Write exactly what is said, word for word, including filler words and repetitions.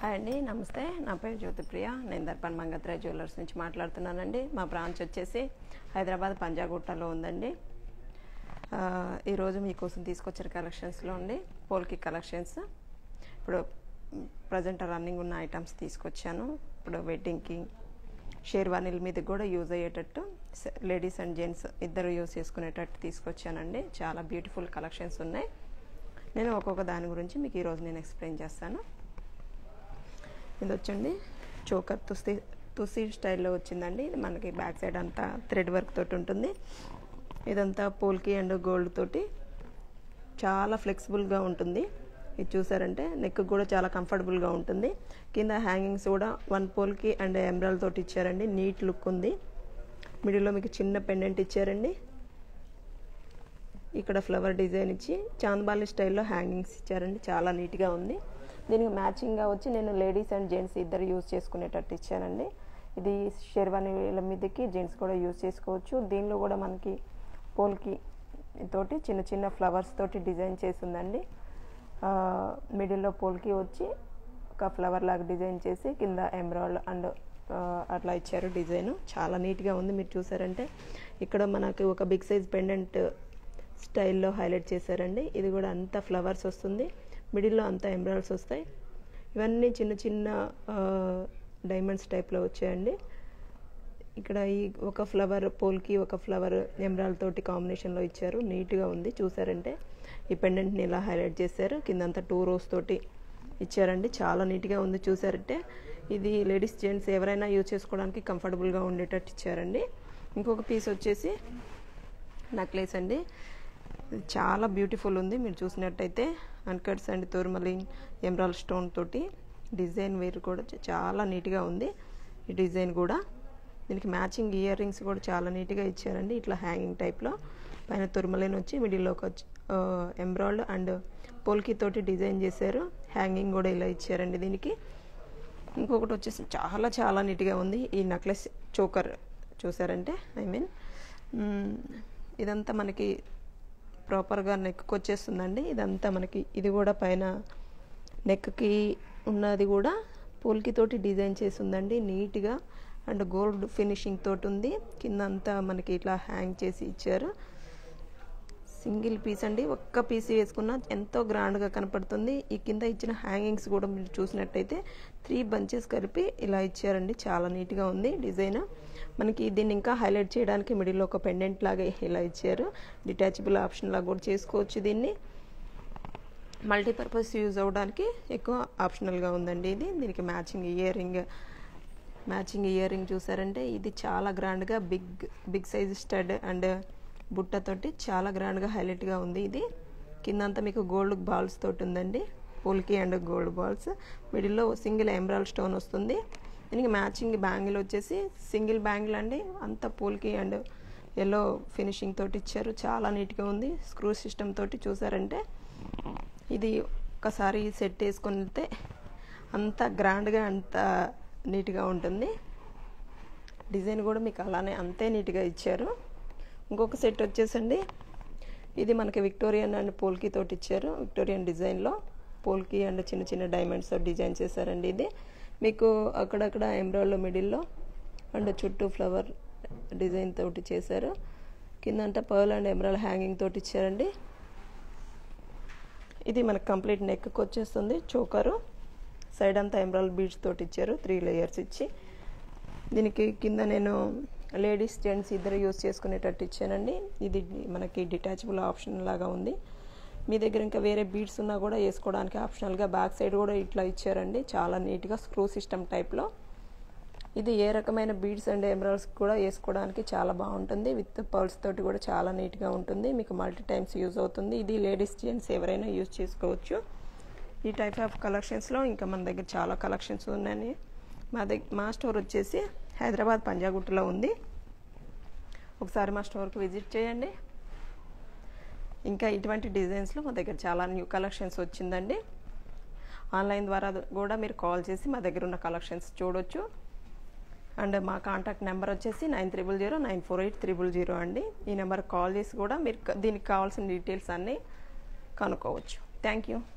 Hi అండి, నమస్తే. నా పేరు జ్యోతిప్రియ. నేను దర్పణ్ మంగత్ర జ్యువెలర్స్ నుంచి మాట్లాడుతున్నానండి. మా బ్రాంచ్ వచ్చేసి హైదరాబాద్ పంజాగుట్టలో ఉందండి. ఈరోజు మీకోసం తీసుకొచ్చిన కలెక్షన్స్లో ఉండి పోల్కి కలెక్షన్స్. ఇప్పుడు ప్రజెంట్ రన్నింగ్ ఉన్న ఐటమ్స్ తీసుకొచ్చాను. ఇప్పుడు వెడ్డింగ్కి షేర్వానీల మీద కూడా యూజ్ అయ్యేటట్టు లేడీస్ అండ్ జెంట్స్ ఇద్దరు యూజ్ చేసుకునేటట్టు తీసుకొచ్చానండి. చాలా బ్యూటిఫుల్ కలెక్షన్స్ ఉన్నాయి. నేను ఒక్కొక్క దాని గురించి మీకు ఈరోజు నేను ఎక్స్ప్లెయిన్ చేస్తాను. ఇది వచ్చండి చోకర్ తుసి తుసి స్టైల్లో వచ్చిందండి. ఇది మనకి బ్యాక్ సైడ్ అంతా థ్రెడ్ వర్క్ తోటి ఉంటుంది. ఇదంతా పోల్కి అండ్ గోల్డ్ తోటి చాలా ఫ్లెక్సిబుల్గా ఉంటుంది. ఇది చూసారంటే నెక్ కూడా చాలా కంఫర్టబుల్గా ఉంటుంది. కింద హ్యాంగింగ్స్ కూడా వన్ పోల్కి అండ్ ఎమరాల్డ్ తోటి ఇచ్చారండి. నీట్ లుక్ ఉంది. మిడిల్లో మీకు చిన్న పెండెంట్ ఇచ్చారండి. ఇక్కడ ఫ్లవర్ డిజైన్ ఇచ్చి చాందబాలి స్టైల్లో హ్యాంగింగ్స్ ఇచ్చారండి. చాలా నీట్గా ఉంది. దీనికి మ్యాచింగ్గా వచ్చి నేను లేడీస్ అండ్ జెంట్స్ ఇద్దరు యూజ్ చేసుకునేటట్టు ఇచ్చానండి. ఇది షెర్వానీల మీదకి జెంట్స్ కూడా యూజ్ చేసుకోవచ్చు. దీనిలో కూడా మనకి పోల్కి తోటి చిన్న చిన్న ఫ్లవర్స్ తోటి డిజైన్ చేసిందండి. మిడిల్లో పోల్కి వచ్చి ఒక ఫ్లవర్ లాగా డిజైన్ చేసి కింద ఎమరాల్డ్ అండ్ అట్లా ఇచ్చారు డిజైన్. చాలా నీట్గా ఉంది. మీరు చూసారంటే ఇక్కడ మనకి ఒక బిగ్ సైజ్ పెండెంట్ స్టైల్లో హైలైట్ చేశారండి. ఇది కూడా అంతా ఫ్లవర్స్ వస్తుంది. మిడిల్లో అంతా ఎమరాల్డ్స్ వస్తాయి. ఇవన్నీ చిన్న చిన్న డైమండ్స్ టైప్లో వచ్చాయండి. ఇక్కడ ఈ ఒక ఫ్లవర్ పోల్కి ఒక ఫ్లవర్ ఎమరాల్డ్ తోటి కాంబినేషన్లో ఇచ్చారు. నీట్గా ఉంది. చూసారంటే ఈ పెండెంట్ని ఇలా హైలైట్ చేశారు. కిందంతా టూ రోస్ తోటి ఇచ్చారండి. చాలా నీట్గా ఉంది. చూసారంటే ఇది లేడీస్ జెంట్స్ ఎవరైనా యూజ్ చేసుకోవడానికి కంఫర్టబుల్గా ఉండేటట్టు ఇచ్చారండి. ఇంకొక పీస్ వచ్చేసి నెక్లెస్ అండి. చాలా బ్యూటిఫుల్ ఉంది. మీరు చూసినట్టయితే uncuts and tourmaline emerald stone తోటి డిజైన్ వేరు కూడా చాలా నీట్గా ఉంది. ఈ డిజైన్ కూడా దీనికి మ్యాచింగ్ ఇయర్ రింగ్స్ కూడా చాలా నీట్గా ఇచ్చారండి. ఇట్లా హ్యాంగింగ్ టైప్లో పైన తోర్మలిన్ వచ్చి మిడిల్లో ఒక ఎమరాల్డ్ అండ్ పోల్కి తోటి డిజైన్ చేశారు. హ్యాంగింగ్ కూడా ఇలా ఇచ్చారండి. దీనికి ఇంకొకటి వచ్చేసి చాలా చాలా నీట్గా ఉంది. ఈ నెక్లెస్ చోకర్ చూసారంటే ఐ మీన్ ఇదంతా మనకి ప్రాపర్గా నెక్కి వచ్చేస్తుందండి. ఇదంతా మనకి ఇది కూడా పైన నెక్కి ఉన్నది కూడా పోల్కి తోటి డిజైన్ చేసి ఉందండి. నీట్గా అండ్ గోల్డ్ ఫినిషింగ్ తోటి ఉంది. కింద అంతా మనకి ఇట్లా హ్యాంగ్ చేసి ఇచ్చారు. సింగిల్ పీస్ అండి. ఒక్క పీస్ వేసుకున్నా ఎంతో గ్రాండ్గా కనపడుతుంది. ఈ కింద ఇచ్చిన హ్యాంగింగ్స్ కూడా మీరు చూసినట్టయితే త్రీ బంచెస్ కలిపి ఇలా ఇచ్చారండి. చాలా నీట్గా ఉంది డిజైన్. మనకి దీన్ని ఇంకా హైలైట్ చేయడానికి మిడిల్లో ఒక పెండెంట్ లాగా ఇలా ఇచ్చారు. డిటాచబుల్ ఆప్షన్ లాగా కూడా చేసుకోవచ్చు. దీన్ని మల్టీపర్పస్ యూజ్ అవ్వడానికి ఎక్కువ ఆప్షనల్గా ఉందండి ఇది. దీనికి matching earring matching earring చూసారంటే ఇది చాలా గ్రాండ్గా big big size stud and బుట్టతోటి చాలా గ్రాండ్గా హైలైట్గా ఉంది. ఇది కిందంతా మీకు గోల్డ్ బాల్స్ తోటి ఉందండి. Polki and gold balls. మిడిల్లో సింగిల్ ఎమరాల్డ్ స్టోన్ వస్తుంది. దీనికి మ్యాచింగ్ బ్యాంగిల్ వచ్చేసి సింగిల్ బ్యాంగిల్ అండి. అంతా పోల్కి అండ్ ఎల్లో ఫినిషింగ్ తోటి ఇచ్చారు. చాలా నీట్గా ఉంది. స్క్రూ సిస్టమ్ తోటి చూసారంటే ఇది ఒకసారి సెట్ వేసుకొని వెళ్తే అంత గ్రాండ్గా అంత నీట్గా ఉంటుంది. డిజైన్ కూడా మీకు అలానే అంతే నీట్గా ఇచ్చారు. ఇంకొక సెట్ వచ్చేసండి ఇది మనకి విక్టోరియన్ అండ్ పోల్కి తోటి ఇచ్చారు. విక్టోరియన్ డిజైన్లో పోల్కి అండ్ చిన్న చిన్న డైమండ్స్ డిజైన్ చేశారండి. ఇది మీకు అక్కడక్కడ ఎమరాల్డ్ మిడిల్లో అండ్ చుట్టూ ఫ్లవర్ డిజైన్ తోటి చేశారు. కిందంతా పర్ల్ అండ్ ఎమరాల్డ్ హ్యాంగింగ్ తోటి ఇచ్చారండి. ఇది మనకు కంప్లీట్ నెక్కి వచ్చేస్తుంది. చోకరు సైడ్ అంతా ఎమరాల్డ్ బీడ్స్ తోటి ఇచ్చారు. త్రీ లేయర్స్ ఇచ్చి దీనికి కింద నేను లేడీస్ జెంట్స్ ఇద్దరు యూజ్ చేసుకునేటట్టు ఇచ్చానండి. ఇది మనకి డిటాచబుల్ ఆప్షన్ లాగా ఉంది. మీ దగ్గర ఇంకా వేరే బీడ్స్ ఉన్నా కూడా వేసుకోవడానికి ఆప్షనల్గా బ్యాక్ సైడ్ కూడా ఇట్లా ఇచ్చారండి. చాలా నీట్గా స్క్రూ సిస్టమ్ టైప్లో. ఇది ఏ రకమైన బీడ్స్ అండ్ ఎమరాల్డ్స్ కూడా వేసుకోవడానికి చాలా బాగుంటుంది. విత్ పర్ల్స్ తోటి కూడా చాలా నీట్గా ఉంటుంది. మీకు మల్టీ టైమ్స్ యూజ్ అవుతుంది. ఇది లేడీస్ జెంట్స్ ఎవరైనా యూజ్ చేసుకోవచ్చు. ఈ టైప్ ఆఫ్ కలెక్షన్స్లో ఇంకా మన దగ్గర చాలా కలెక్షన్స్ ఉన్నాయి. మా దగ్గర మా స్టోర్ వచ్చేసి హైదరాబాద్ పంజాగుట్టలో ఉంది. ఒకసారి మా స్టోర్కి విజిట్ చేయండి. ఇంకా ఇటువంటి డిజైన్స్లో మా దగ్గర చాలా న్యూ కలెక్షన్స్ వచ్చిందండి. ఆన్లైన్ ద్వారా కూడా మీరు కాల్ చేసి మా దగ్గర ఉన్న కలెక్షన్స్ చూడొచ్చు. అండ్ మా కాంటాక్ట్ నెంబర్ వచ్చేసి nine triple zero nine four eight triple zero అండి. ఈ నెంబర్కి కాల్ చేసి కూడా మీరు దీనికి కావాల్సిన డీటెయిల్స్ అన్నీ కనుక్కోవచ్చు. Thank you.